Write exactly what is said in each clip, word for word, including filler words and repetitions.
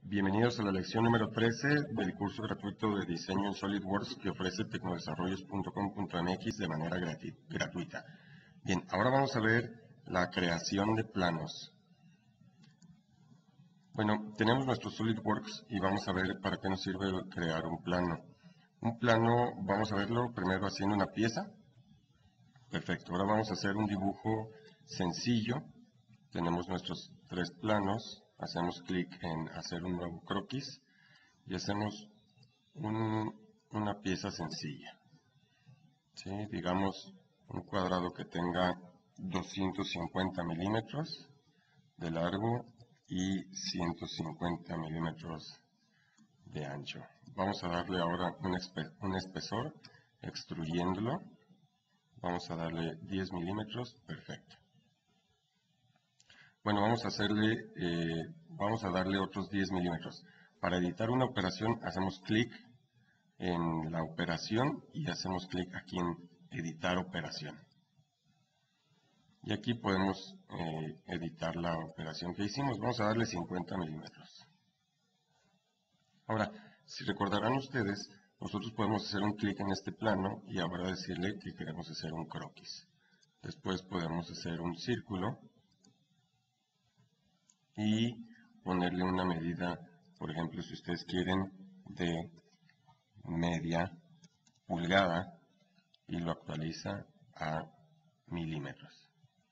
Bienvenidos a la lección número trece del curso gratuito de diseño en SolidWorks que ofrece tecnodesarrollos punto com punto m x de manera gratuita. Bien, ahora vamos a ver la creación de planos. Bueno, tenemos nuestro SolidWorks y vamos a ver para qué nos sirve crear un plano. Un plano, vamos a verlo primero haciendo una pieza. Perfecto, ahora vamos a hacer un dibujo sencillo. Tenemos nuestros tres planos. Hacemos clic en hacer un nuevo croquis y hacemos un, una pieza sencilla. ¿Sí? Digamos un cuadrado que tenga doscientos cincuenta milímetros de largo y ciento cincuenta milímetros de ancho. Vamos a darle ahora un, espe un espesor extruyéndolo. Vamos a darle diez milímetros, perfecto. Bueno, vamos a hacerle, eh, vamos a darle otros diez milímetros. Para editar una operación hacemos clic en la operación y hacemos clic aquí en editar operación. Y aquí podemos eh, editar la operación que hicimos. Vamos a darle cincuenta milímetros. Ahora, si recordarán ustedes, nosotros podemos hacer un clic en este plano y ahora decirle que queremos hacer un croquis. Después podemos hacer un círculo y ponerle una medida, por ejemplo, si ustedes quieren, de media pulgada y lo actualiza a milímetros.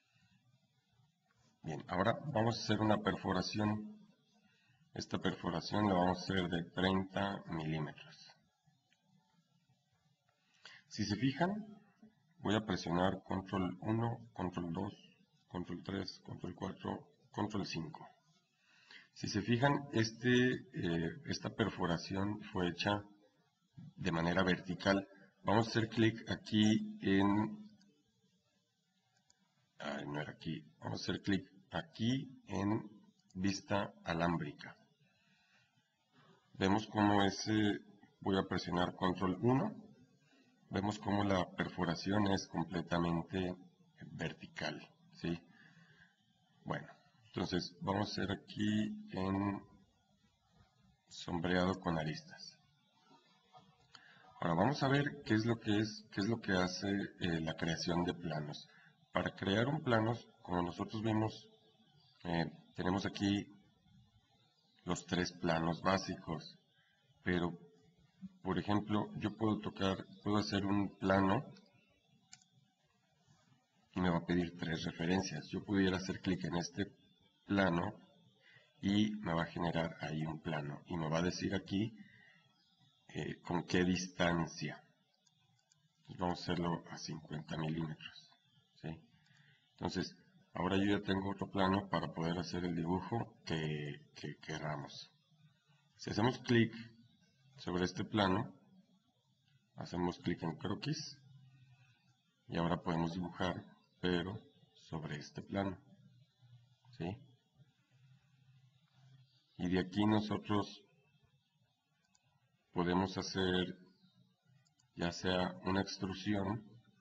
Bien, ahora vamos a hacer una perforación. Esta perforación la vamos a hacer de treinta milímetros. Si se fijan, voy a presionar control uno, control dos, control tres, control cuatro, control cinco. Si se fijan, este, eh, esta perforación fue hecha de manera vertical. Vamos a hacer clic aquí en... Ay, no era aquí. Vamos a hacer clic aquí en vista alámbrica. Vemos cómo ese... Voy a presionar control uno. Vemos cómo la perforación es completamente vertical, ¿sí? Bueno, entonces vamos a hacer aquí en sombreado con aristas. Ahora vamos a ver qué es lo que es, qué es lo que hace eh, la creación de planos. Para crear un plano, como nosotros vimos, eh, tenemos aquí los tres planos básicos, pero por ejemplo, yo puedo tocar, puedo hacer un plano y me va a pedir tres referencias. Yo pudiera hacer clic en este plano y me va a generar ahí un plano y me va a decir aquí eh, con qué distancia. Vamos a hacerlo a cincuenta milímetros, ¿sí? Entonces, ahora yo ya tengo otro plano para poder hacer el dibujo que, que queramos. Si hacemos clic sobre este plano, hacemos clic en croquis y ahora podemos dibujar, pero sobre este plano, ¿sí? Y de aquí nosotros podemos hacer ya sea una extrusión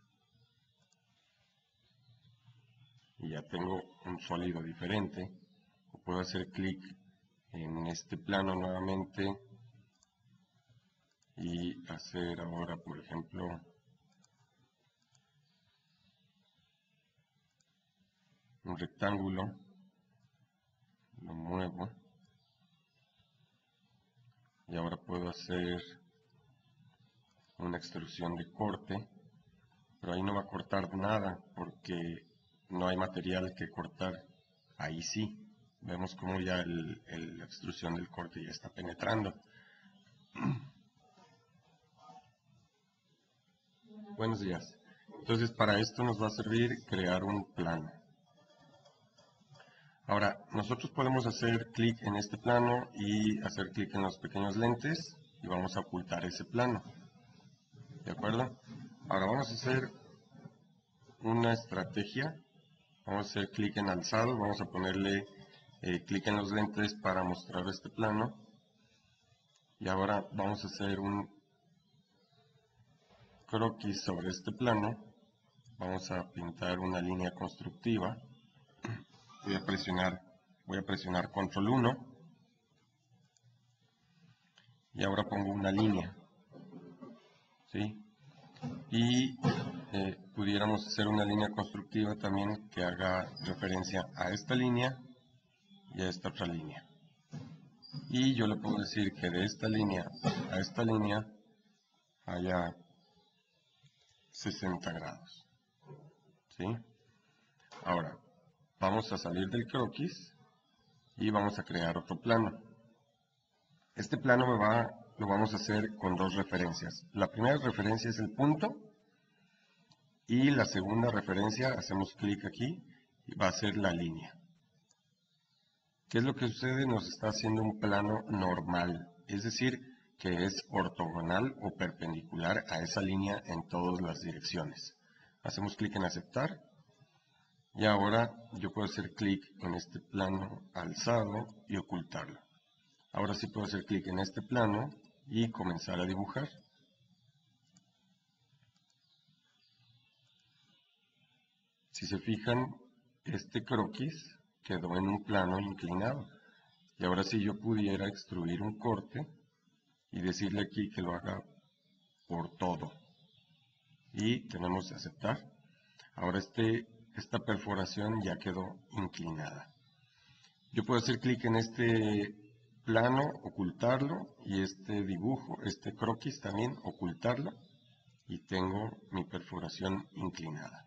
y ya tengo un sólido diferente, o puedo hacer clic en este plano nuevamente y hacer ahora, por ejemplo, un rectángulo, lo muevo y ahora puedo hacer una extrusión de corte, pero ahí no va a cortar nada porque no hay material que cortar. Ahí sí, vemos como ya el, el, la extrusión del corte ya está penetrando. Buenos días. Entonces para esto nos va a servir crear un plano. Ahora, nosotros podemos hacer clic en este plano y hacer clic en los pequeños lentes y vamos a ocultar ese plano. ¿De acuerdo? Ahora vamos a hacer una estrategia. Vamos a hacer clic en alzado, vamos a ponerle eh, clic en los lentes para mostrar este plano. Y ahora vamos a hacer un croquis sobre este plano. Vamos a pintar una línea constructiva. Voy a presionar, voy a presionar control uno. y ahora pongo una línea, ¿sí? Y eh, pudiéramos hacer una línea constructiva también que haga referencia a esta línea y a esta otra línea. Y yo le puedo decir que de esta línea a esta línea haya sesenta grados, ¿sí? Ahora, vamos a salir del croquis y vamos a crear otro plano. Este plano me va, lo vamos a hacer con dos referencias. La primera referencia es el punto y la segunda referencia, hacemos clic aquí y va a ser la línea. ¿Qué es lo que sucede? Nos está haciendo un plano normal, es decir, que es ortogonal o perpendicular a esa línea en todas las direcciones. Hacemos clic en aceptar y ahora yo puedo hacer clic en este plano alzado y ocultarlo. Ahora sí puedo hacer clic en este plano y comenzar a dibujar. Si se fijan, este croquis quedó en un plano inclinado. Y ahora si yo pudiera extruir un corte y decirle aquí que lo haga por todo. Y tenemos que aceptar. Ahora este, esta perforación ya quedó inclinada. Yo puedo hacer clic en este plano, ocultarlo, y este dibujo, este croquis también, ocultarlo, y tengo mi perforación inclinada.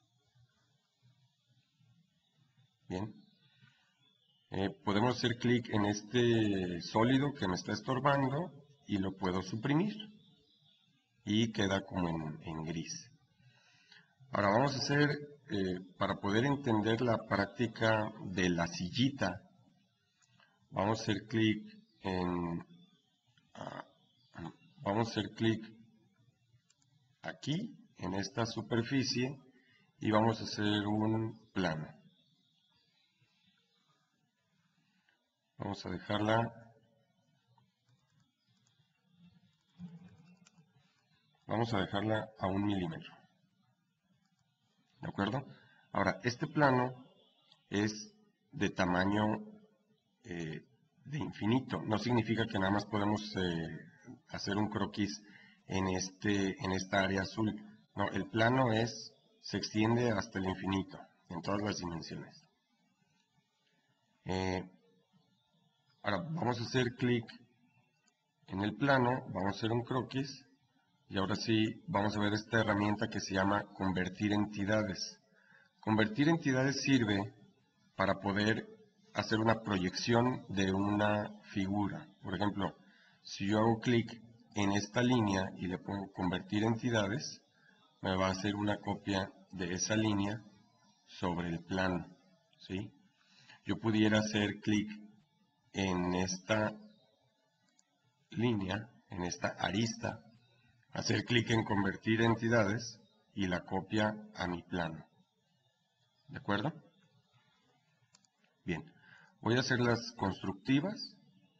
Bien. Eh, podemos hacer clic en este sólido que me está estorbando y lo puedo suprimir y queda como en, en gris. Ahora vamos a hacer, eh, para poder entender la práctica de la sillita, vamos a hacer clic en, ah, vamos a hacer clic aquí en esta superficie y vamos a hacer un plano. Vamos a dejarla, vamos a dejarla a un milímetro. ¿De acuerdo? Ahora, este plano es de tamaño eh, de infinito. No significa que nada más podemos eh, hacer un croquis en, este, en esta área azul. No, el plano es, se extiende hasta el infinito, en todas las dimensiones. Eh, ahora, vamos a hacer clic en el plano, vamos a hacer un croquis, y ahora sí vamos a ver esta herramienta que se llama convertir entidades. Convertir entidades sirve para poder hacer una proyección de una figura. Por ejemplo, si yo hago clic en esta línea y le pongo convertir entidades, me va a hacer una copia de esa línea sobre el plano, ¿sí? Yo pudiera hacer clic en esta línea, en esta arista, hacer clic en convertir entidades y la copia a mi plano. ¿De acuerdo? Bien, voy a hacer las constructivas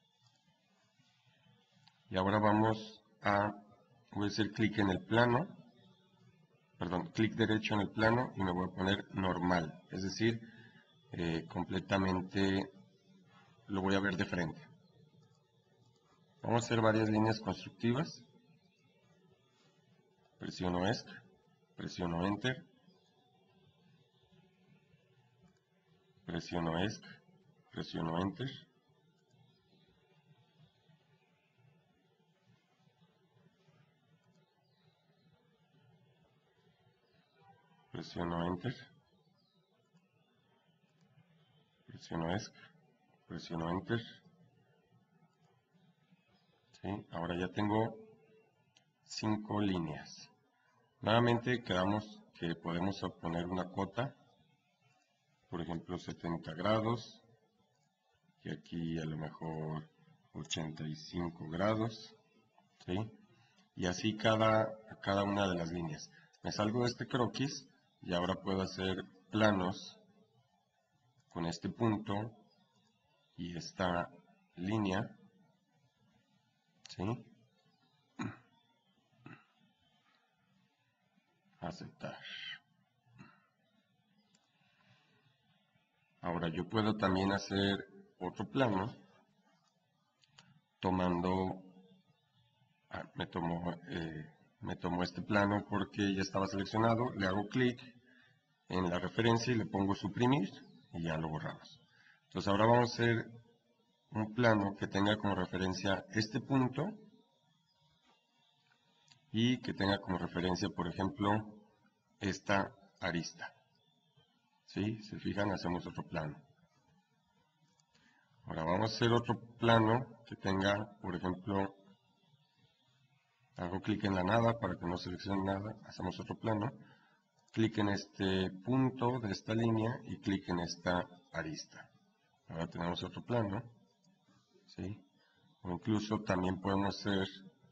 y ahora vamos a, voy a hacer clic en el plano, perdón, clic derecho en el plano y me voy a poner normal, es decir, eh, completamente lo voy a ver de frente. Vamos a hacer varias líneas constructivas, presiono ESC, presiono Enter, presiono ESC, presiono Enter, presiono Enter, presiono ESC, presiono Enter. ¿Sí? Ahora ya tengo cinco líneas. Nuevamente quedamos que podemos poner una cota, por ejemplo setenta grados, y aquí a lo mejor ochenta y cinco grados, ¿sí? Y así cada, cada una de las líneas. Me salgo de este croquis y ahora puedo hacer planos con este punto y esta línea, ¿sí? Aceptar. Ahora yo puedo también hacer otro plano tomando me tomó, eh, me tomó este plano porque ya estaba seleccionado, le hago clic en la referencia y le pongo suprimir y ya lo borramos. Entonces ahora vamos a hacer un plano que tenga como referencia este punto y que tenga como referencia, por ejemplo, esta arista. ¿Sí? Se fijan, hacemos otro plano. Ahora vamos a hacer otro plano que tenga, por ejemplo, hago clic en la nada para que no seleccione nada, hacemos otro plano, clic en este punto de esta línea y clic en esta arista. Ahora tenemos otro plano, ¿sí? O incluso también podemos hacer,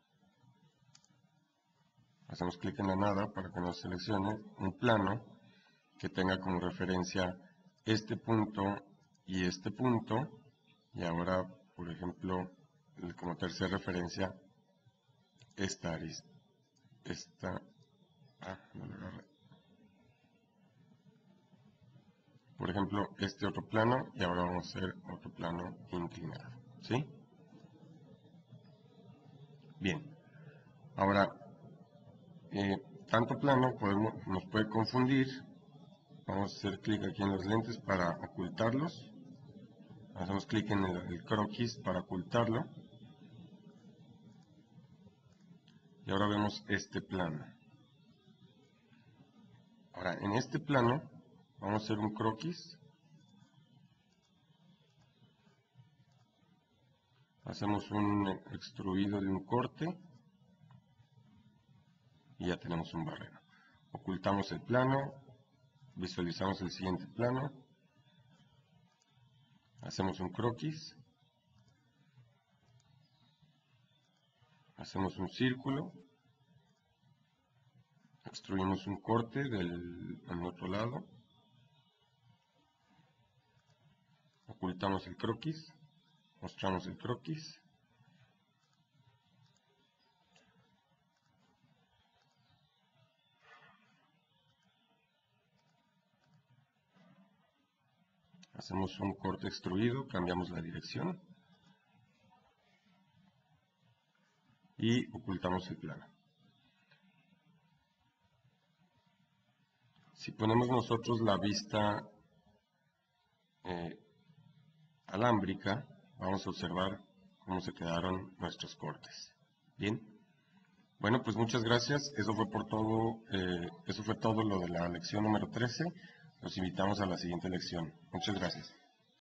hacemos clic en la nada para que nos seleccione un plano que tenga como referencia este punto y este punto, y ahora, por ejemplo, como tercera referencia, esta arista, esta, ah, no lo agarré. Por ejemplo, este otro plano, y ahora vamos a hacer otro plano inclinado, ¿sí? Bien, ahora, eh, tanto plano podemos, nos puede confundir. Vamos a hacer clic aquí en los lentes para ocultarlos. Hacemos clic en el, el croquis para ocultarlo. Y ahora vemos este plano. Ahora, en este plano, vamos a hacer un croquis. Hacemos un extruido de un corte. Y ya tenemos un barreno. Ocultamos el plano. Visualizamos el siguiente plano. Hacemos un croquis. Hacemos un círculo. Extruimos un corte del, del otro lado. Ocultamos el croquis. Mostramos el croquis. Hacemos un corte extruido, cambiamos la dirección. Y ocultamos el plano. Si ponemos nosotros la vista eh, alámbrica, vamos a observar cómo se quedaron nuestros cortes. Bien. Bueno, pues muchas gracias. Eso fue por todo, eh, eso fue todo lo de la lección número trece. Los invitamos a la siguiente lección. Muchas gracias.